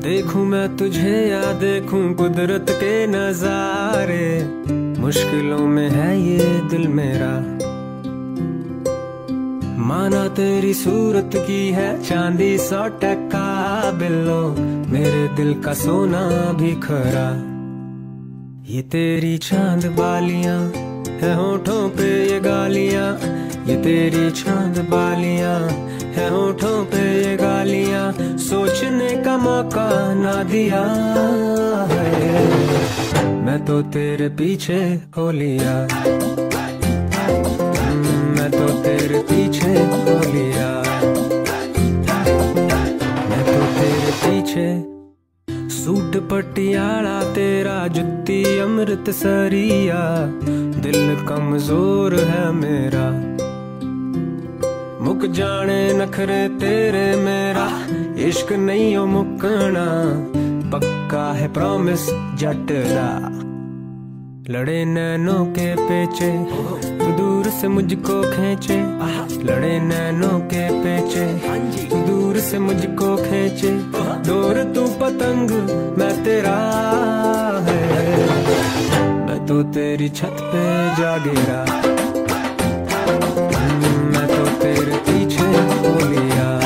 देखूं मैं तुझे या देखूं कुदरत के नजारे, मुश्किलों में है ये दिल मेरा। माना तेरी सूरत की है चांदी 100% बिल्लो, मेरे दिल का सोना भी खरा। ये तेरी चांद बालियां है होठों पे ये गालियां, ये तेरी चांद बालियां है होठों पे ये गालियां, सोचने का मौका ना दिया है। मैं तो तेरे पीछे हो लिया, मैं तो तेरे पीछे हो लिया, मैं तो तेरे पीछे। सूट पटियाला तेरा जुत्ती अमृतसरिया, दिल कमजोर है मेरा। मुक जाने नखरे तेरे मेरा, इश्क नहीं हो मुकना, पक्का है प्रॉमिस जट दा। लड़े नैनों के पेचे तू दूर से मुझको खींचे, लड़े नैनों के पेचे तू दूर से मुझको खींचे। डोर तू पतंग मैं तेरा है, मैं तो तेरी छत पे जा गिरा, मैं तो तेरे पीछे हो लिया।